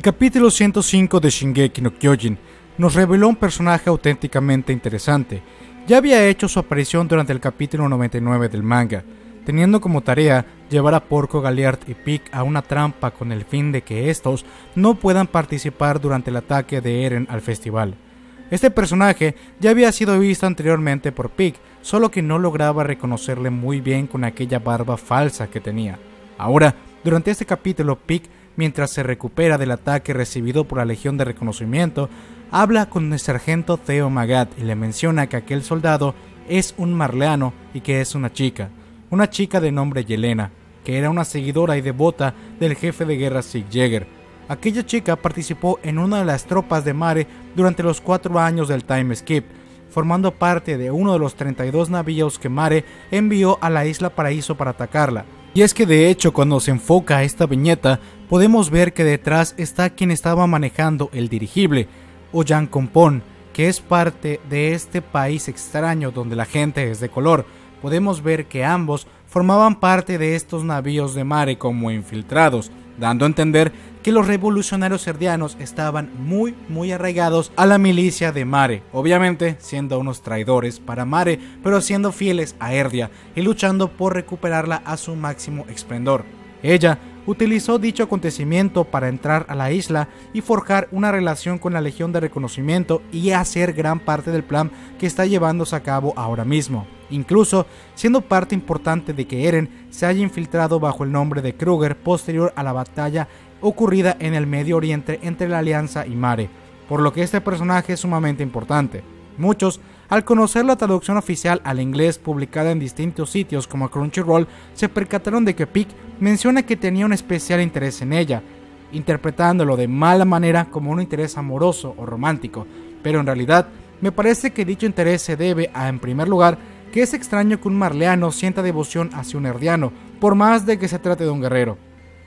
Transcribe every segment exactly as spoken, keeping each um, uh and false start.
capítulo ciento cinco de Shingeki no Kyojin nos reveló un personaje auténticamente interesante. Ya había hecho su aparición durante el capítulo noventa y nueve del manga, teniendo como tarea llevar a Porco Galliard y Pieck a una trampa con el fin de que estos no puedan participar durante el ataque de Eren al festival. Este personaje ya había sido visto anteriormente por Pieck, solo que no lograba reconocerle muy bien con aquella barba falsa que tenía. Ahora, durante este capítulo, Pieck, mientras se recupera del ataque recibido por la Legión de Reconocimiento, habla con el sargento Theo Magat y le menciona que aquel soldado es un marleano y que es una chica, una chica de nombre Yelena, que era una seguidora y devota del jefe de guerra Sieg Jäger. Aquella chica participó en una de las tropas de Mare durante los cuatro años del Time Skip, formando parte de uno de los treinta y dos navíos que Mare envió a la Isla Paraíso para atacarla. Y es que de hecho, cuando se enfoca a esta viñeta, podemos ver que detrás está quien estaba manejando el dirigible, Ollanta Compón, que es parte de este país extraño donde la gente es de color. Podemos ver que ambos formaban parte de estos navíos de Mare como infiltrados, dando a entender que los revolucionarios erdianos estaban muy muy arraigados a la milicia de Mare, obviamente siendo unos traidores para Mare, pero siendo fieles a Erdia y luchando por recuperarla a su máximo esplendor. Ella utilizó dicho acontecimiento para entrar a la isla y forjar una relación con la Legión de Reconocimiento y hacer gran parte del plan que está llevándose a cabo ahora mismo, incluso siendo parte importante de que Eren se haya infiltrado bajo el nombre de Kruger posterior a la batalla ocurrida en el Medio Oriente entre la Alianza y Mare, por lo que este personaje es sumamente importante. Muchos, al conocer la traducción oficial al inglés publicada en distintos sitios como Crunchyroll, se percataron de que Pieck menciona que tenía un especial interés en ella, interpretándolo de mala manera como un interés amoroso o romántico, pero en realidad me parece que dicho interés se debe a, en primer lugar, que es extraño que un marleano sienta devoción hacia un erdiano, por más de que se trate de un guerrero.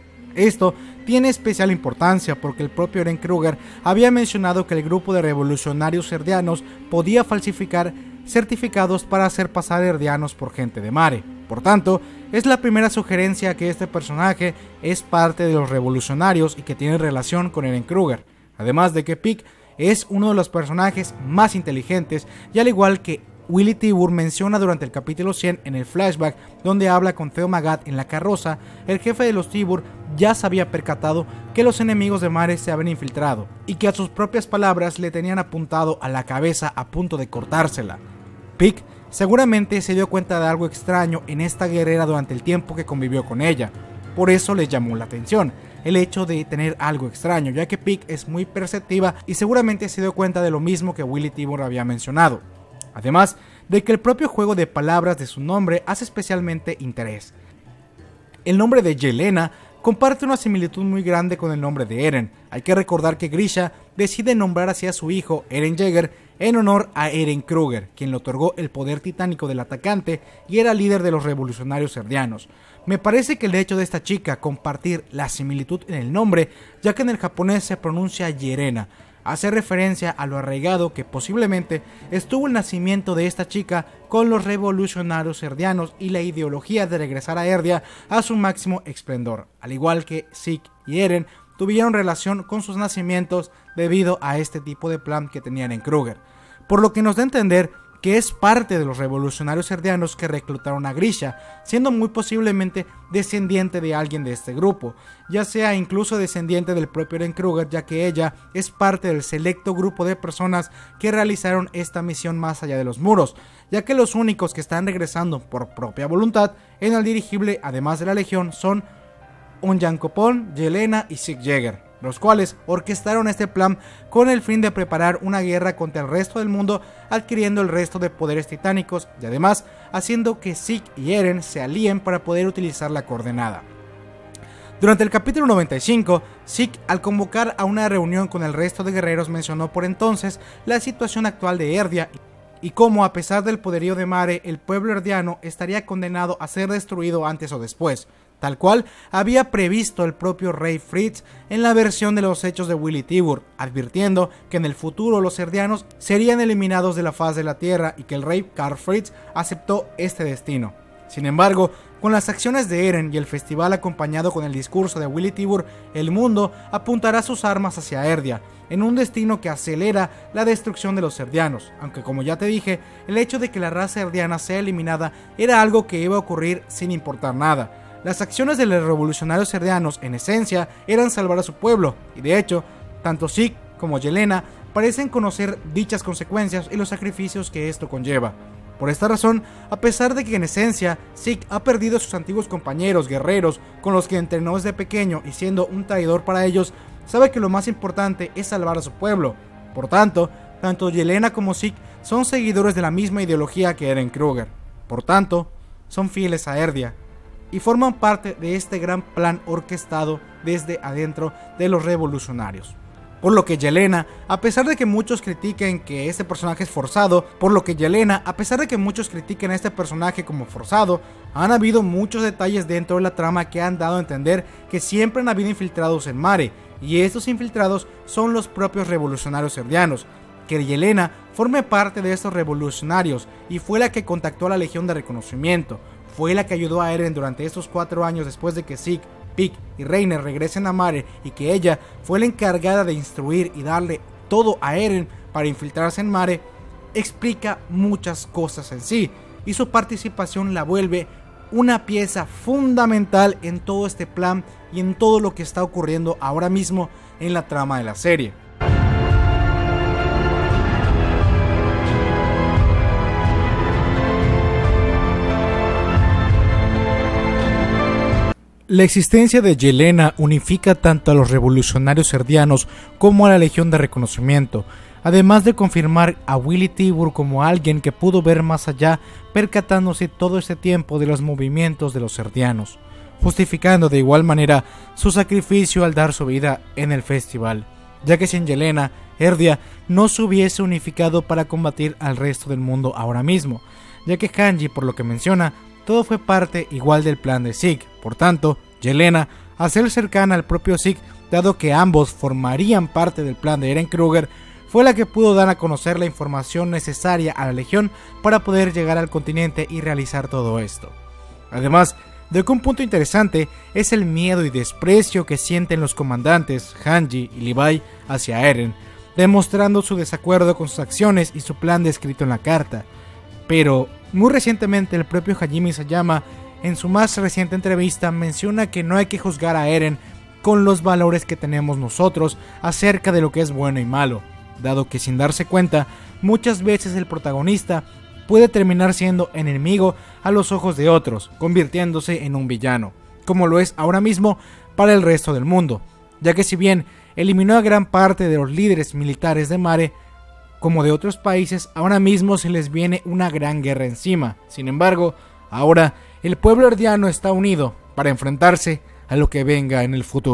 Esto tiene especial importancia porque el propio Eren Kruger había mencionado que el grupo de revolucionarios erdianos podía falsificar certificados para hacer pasar erdianos por gente de Mare. Por tanto, es la primera sugerencia que este personaje es parte de los revolucionarios y que tiene relación con Eren Kruger, además de que Pieck es uno de los personajes más inteligentes y al igual que Willy Tibur menciona durante el capítulo cien en el flashback donde habla con Theo Magat en la carroza, el jefe de los Tibur ya se había percatado que los enemigos de Mare se habían infiltrado y que a sus propias palabras le tenían apuntado a la cabeza a punto de cortársela. Pieck seguramente se dio cuenta de algo extraño en esta guerrera durante el tiempo que convivió con ella, por eso le llamó la atención el hecho de tener algo extraño, ya que Pieck es muy perceptiva y seguramente se dio cuenta de lo mismo que Willy Tibur había mencionado. Además de que el propio juego de palabras de su nombre hace especialmente interés. El nombre de Yelena comparte una similitud muy grande con el nombre de Eren. Hay que recordar que Grisha decide nombrar así a su hijo Eren Jaeger en honor a Eren Kruger, quien le otorgó el poder titánico del atacante y era líder de los revolucionarios erdianos. Me parece que el hecho de esta chica compartir la similitud en el nombre, ya que en el japonés se pronuncia Yerena, hace referencia a lo arraigado que posiblemente estuvo el nacimiento de esta chica con los revolucionarios erdianos y la ideología de regresar a Erdia a su máximo esplendor, al igual que Sieg y Eren tuvieron relación con sus nacimientos debido a este tipo de plan que tenían en Kruger, por lo que nos da a entender que es parte de los revolucionarios erdianos que reclutaron a Grisha, siendo muy posiblemente descendiente de alguien de este grupo, ya sea incluso descendiente del propio Eren Kruger, ya que ella es parte del selecto grupo de personas que realizaron esta misión más allá de los muros, ya que los únicos que están regresando por propia voluntad en el dirigible, además de la Legión, son Ollanta Compón, Yelena y Sieg Jäger, los cuales orquestaron este plan con el fin de preparar una guerra contra el resto del mundo, adquiriendo el resto de poderes titánicos y además haciendo que Sieg y Eren se alíen para poder utilizar la coordenada. Durante el capítulo noventa y cinco, Sieg, al convocar a una reunión con el resto de guerreros, mencionó por entonces la situación actual de Erdia y cómo, a pesar del poderío de Mare, el pueblo erdiano estaría condenado a ser destruido antes o después, tal cual había previsto el propio Rey Fritz en la versión de los hechos de Willy Tibur, advirtiendo que en el futuro los erdianos serían eliminados de la faz de la tierra y que el rey Karl Fritz aceptó este destino. Sin embargo, con las acciones de Eren y el festival acompañado con el discurso de Willy Tibur, el mundo apuntará sus armas hacia Erdia, en un destino que acelera la destrucción de los erdianos, aunque como ya te dije, el hecho de que la raza erdiana sea eliminada era algo que iba a ocurrir sin importar nada. Las acciones de los revolucionarios erdianos, en esencia, eran salvar a su pueblo, y de hecho, tanto Zeke como Yelena parecen conocer dichas consecuencias y los sacrificios que esto conlleva. Por esta razón, a pesar de que en esencia Zeke ha perdido a sus antiguos compañeros guerreros con los que entrenó desde pequeño y siendo un traidor para ellos, sabe que lo más importante es salvar a su pueblo. Por tanto, tanto Yelena como Zeke son seguidores de la misma ideología que Eren Kruger. Por tanto, son fieles a Erdia y forman parte de este gran plan orquestado desde adentro de los revolucionarios. Por lo que Yelena, a pesar de que muchos critiquen que este personaje es forzado, por lo que Yelena, a pesar de que muchos critiquen a este personaje como forzado, han habido muchos detalles dentro de la trama que han dado a entender que siempre han habido infiltrados en Mare, y estos infiltrados son los propios revolucionarios erdianos. Que Yelena forme parte de estos revolucionarios y fue la que contactó a la Legión de Reconocimiento, fue la que ayudó a Eren durante estos cuatro años después de que Zeke, Pieck y Reiner regresen a Mare, y que ella fue la encargada de instruir y darle todo a Eren para infiltrarse en Mare, explica muchas cosas en sí, y su participación la vuelve una pieza fundamental en todo este plan y en todo lo que está ocurriendo ahora mismo en la trama de la serie. La existencia de Yelena unifica tanto a los revolucionarios erdianos como a la Legión de Reconocimiento, además de confirmar a Willy Tibur como alguien que pudo ver más allá, percatándose todo este tiempo de los movimientos de los erdianos, justificando de igual manera su sacrificio al dar su vida en el festival, ya que sin Yelena, Erdia no se hubiese unificado para combatir al resto del mundo ahora mismo, ya que Hanji, por lo que menciona, todo fue parte igual del plan de Zeke. Por tanto, Yelena, al ser cercana al propio Zeke, dado que ambos formarían parte del plan de Eren Kruger, fue la que pudo dar a conocer la información necesaria a la Legión para poder llegar al continente y realizar todo esto. Además de que un punto interesante es el miedo y desprecio que sienten los comandantes Hanji y Levi hacia Eren, demostrando su desacuerdo con sus acciones y su plan descrito en la carta. Pero muy recientemente el propio Hajime Isayama, en su más reciente entrevista, menciona que no hay que juzgar a Eren con los valores que tenemos nosotros acerca de lo que es bueno y malo, dado que sin darse cuenta, muchas veces el protagonista puede terminar siendo enemigo a los ojos de otros, convirtiéndose en un villano, como lo es ahora mismo para el resto del mundo, ya que si bien eliminó a gran parte de los líderes militares de Mare, como de otros países, ahora mismo se les viene una gran guerra encima. Sin embargo, ahora el pueblo erdiano está unido para enfrentarse a lo que venga en el futuro.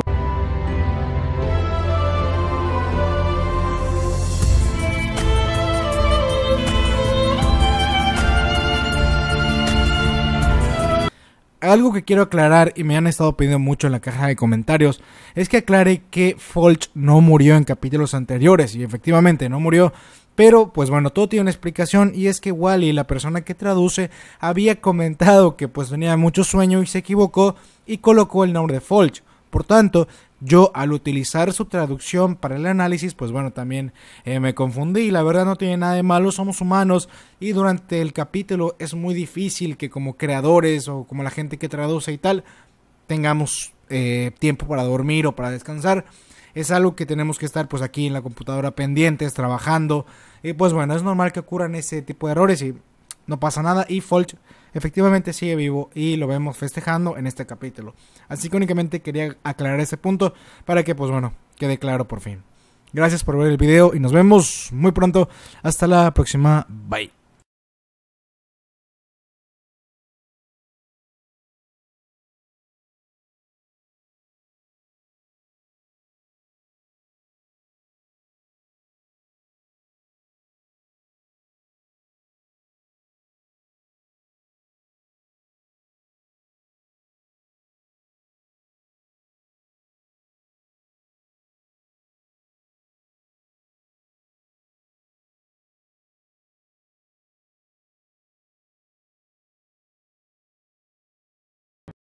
Algo que quiero aclarar y me han estado pidiendo mucho en la caja de comentarios es que aclare que Folch no murió en capítulos anteriores, y efectivamente no murió, pero pues bueno, todo tiene una explicación, y es que Wally, la persona que traduce, había comentado que pues tenía mucho sueño y se equivocó y colocó el nombre de Folch. Por tanto, yo al utilizar su traducción para el análisis, pues bueno, también eh, me confundí. La verdad no tiene nada de malo, somos humanos y durante el capítulo es muy difícil que como creadores o como la gente que traduce y tal, tengamos eh, tiempo para dormir o para descansar. Es algo que tenemos que estar pues aquí en la computadora pendientes, trabajando. Y pues bueno, es normal que ocurran ese tipo de errores y no pasa nada. Y Folch efectivamente sigue vivo y lo vemos festejando en este capítulo. Así que únicamente quería aclarar ese punto para que pues bueno, quede claro por fin. Gracias por ver el video y nos vemos muy pronto. Hasta la próxima. Bye.